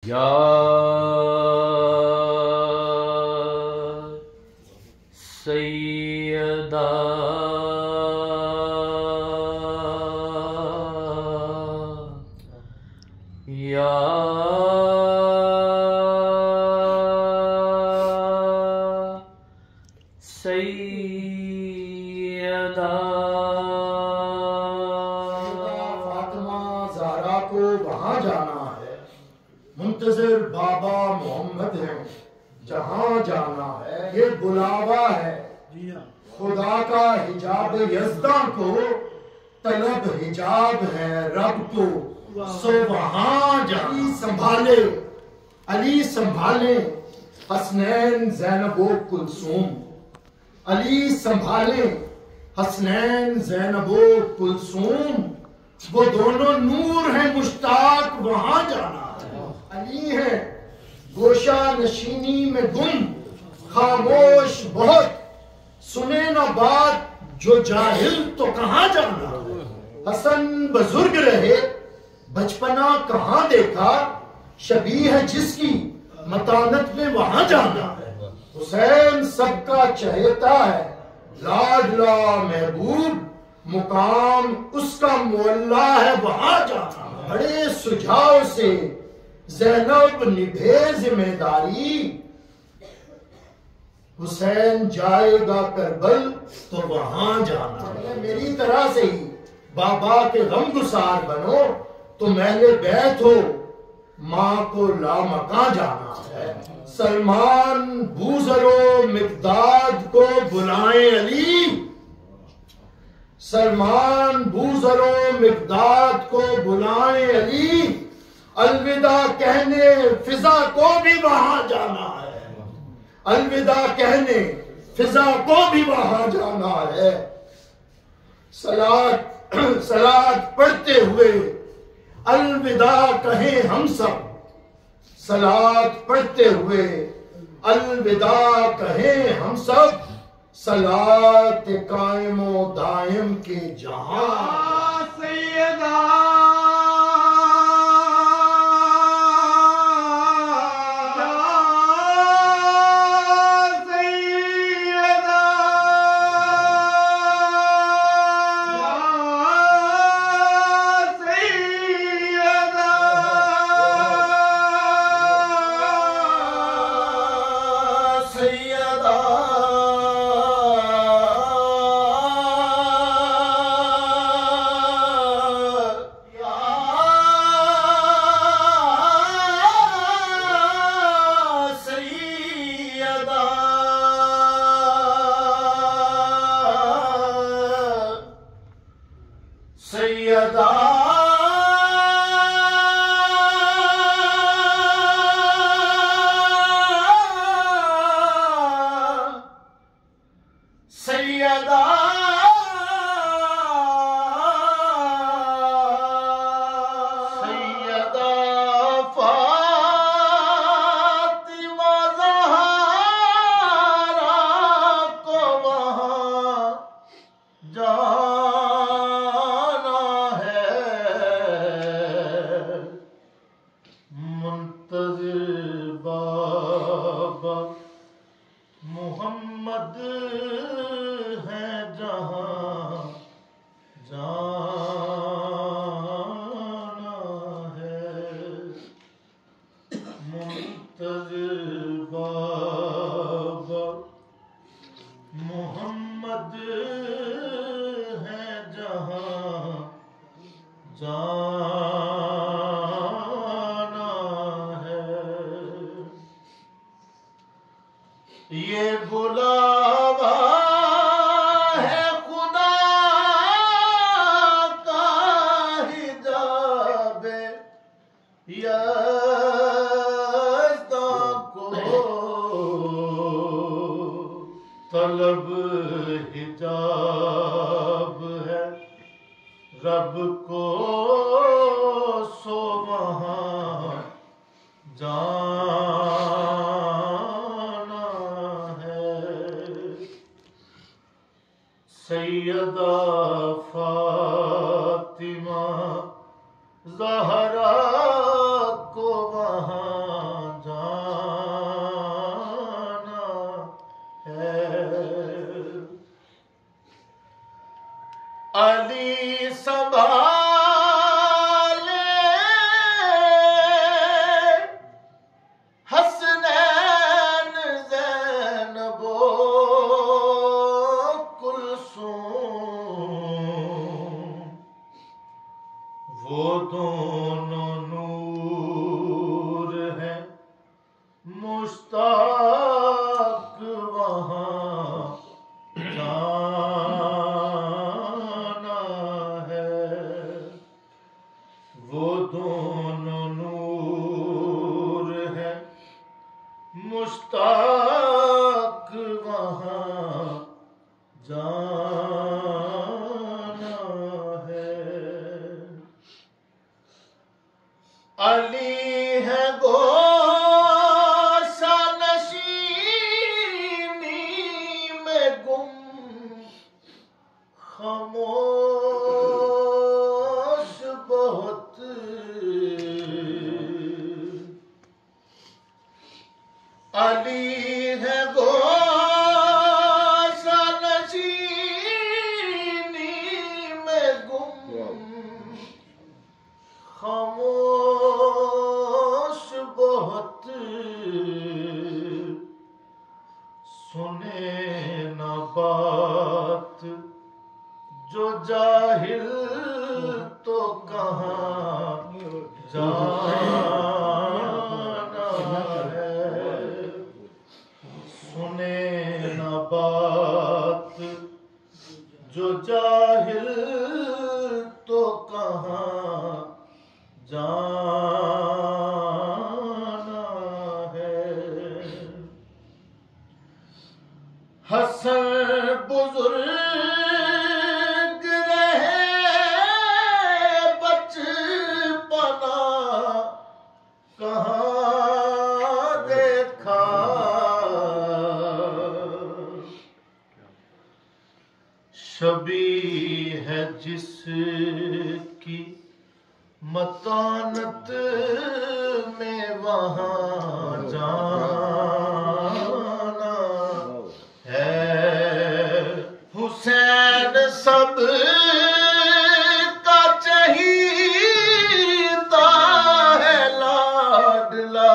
या सैयदा या सैयदा। फातिमा ज़हरा को वहाँ जाना है, मुंतज़िर बाबा मोहम्मद हैं, जहाँ जाना है। ये बुलावा है खुदा का, हिजाब यज़दा को तलब हिजाब है रब को, सो वहाँ जाना। संभाले अली संभाले हसनैन ज़ैनबो कुलसूम, अली संभाले हसनैन ज़ैनबो कुलसूम, वो दोनों नूर हैं मुश्ताक वहाँ जाना है। अली है गोशा नशीनी में गुम, खामोश बहुत सुने न बात जो जाहिल तो कहाँ जाना है। हसन बुजुर्ग रहे बचपना कहाँ देखा, शबीह है जिसकी मतानत में वहाँ जाना है। हुसैन सबका चहेता है, लाडला महबूब, मुकाम उसका मुअल्ला है वहाँ जाना। बड़े सुझाव से ज़ैनब निभे जिम्मेदारी, हुसैन जाएगा करबल तो वहाँ जाना। मेरी तरह से ही बाबा के गमगुसार बनो तो महले बैत हो, माँ को लामकां जाना है। सलमान बूजरो मिकदाद को बुलाएं अली, सलमान बूजरो मिकदाद को बुलाएं अली, अलविदा कहने फिजा को भी वहां जाना है, अलविदा कहने फिजा को भी वहां जाना है। सलात सलात पढ़ते हुए अलविदा कहें हम सब, सलात पढ़ते हुए अलविदा कहें हम सब, सलात कायमो दायम के जहां। सैयदा सैयदा सैयदा सैयदा फातिमा ज़हरा को वहाँ जाना है। मुंतज़िर बाबा मोहम्मद है जहाँ जाना है। मुंतज़िर बाबा मोहम्मद है जहाँ जाना है। ये बुलावा है खुदा का, हिजाबे यज़दा को तलब हिजाब है रब को, सो वहाँ जाना है। सैयदा फातिमा ज़हरा को वहाँ अली संभाले हसनैन ज़ैनबो कुलसूम, वो दोनों नूर हैं मुश्ताक वहाँ जाना है। वो दोनों नूर हैं मुश्ताक वहाँ जाना है। अली है गोशा नशीनी में गुम, खामोश बहुत। अली है गोशा नशीनी में गुम, खामोश बहुत। सुने न बात जो जाहिल तो कहाँ जाना है। सुने न बात जो जाहिल तो कहाँ जाना है। हसन बुजुर्ग रहे बचपना कहाँ देखा। शबी है जिसकी मतानत में वहाँ जाना है। हुसैन सब का चहीता है, लाडला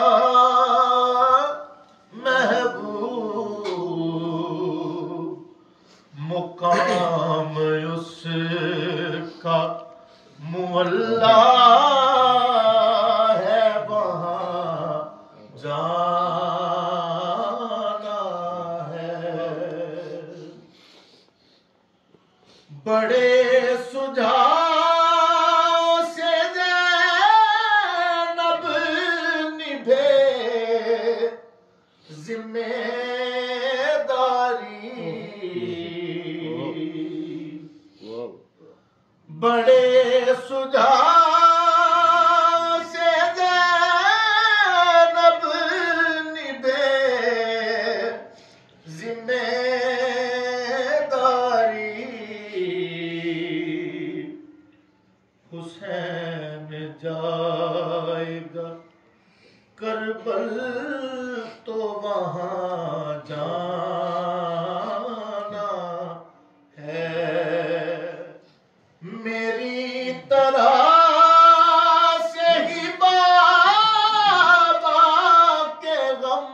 महबूब। मुकाम उसका मुअल्ला है, वहाँ जाना है। बड़े सुझाव से ज़ैनब निभे जिम्मेदारी। बड़े सुझाव से ज़ैनब निभे जिम्मेदारी। हुसैन जाएगा करबल तो वहाँ जाना है। मेरी तरह से ही बाबा के गम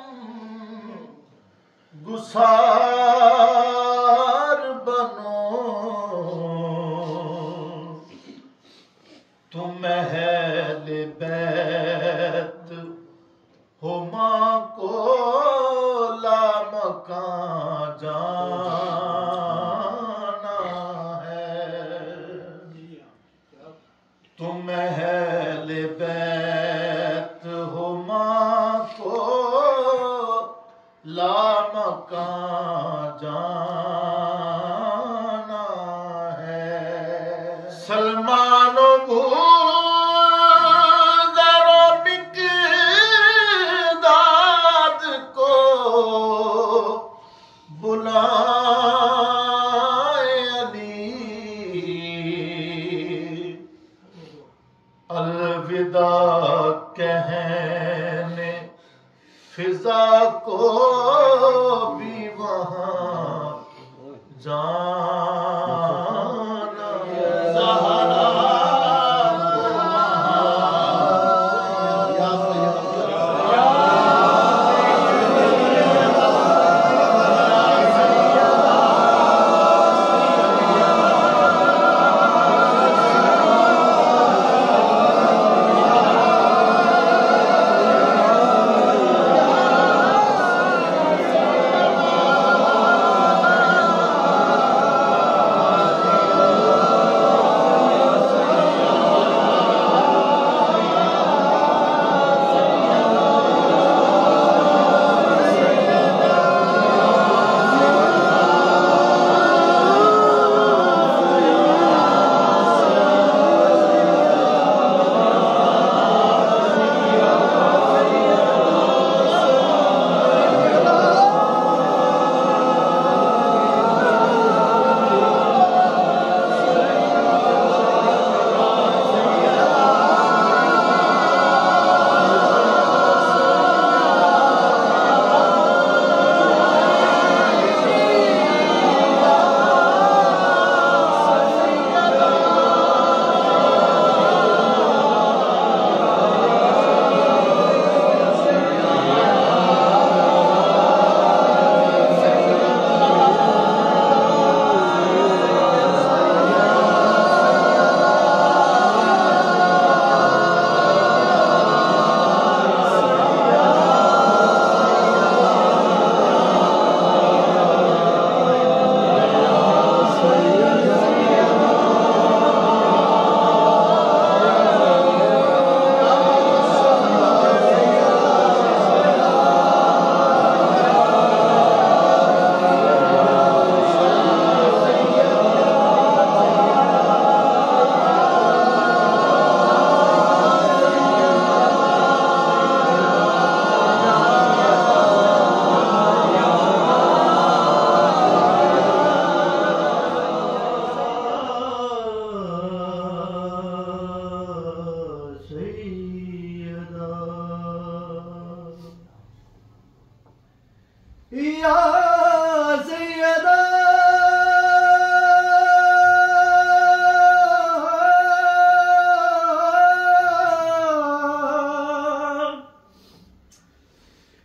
गुसार बनो। तुम अहले बैत हो, माँ को लामकां जाना है। तुम अहले बैत हो, माँ को लामकां जाना है। सलमानो बुज़रो मिक़दाद को बुलाए अली। अलविदा कहने फिजा को भी वहाँ जाना है।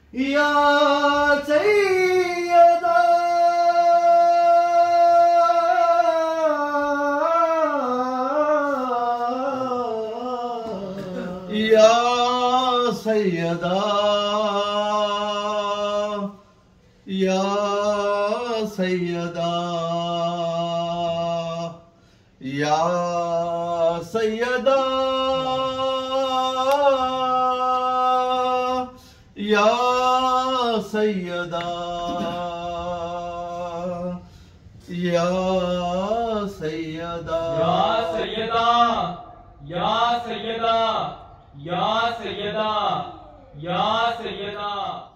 या सैयदा या सैयदा या सैयदा या सैयदा या सैयदा या सैयदा या सैयदा या सैयदा या सैयदा या सैयदा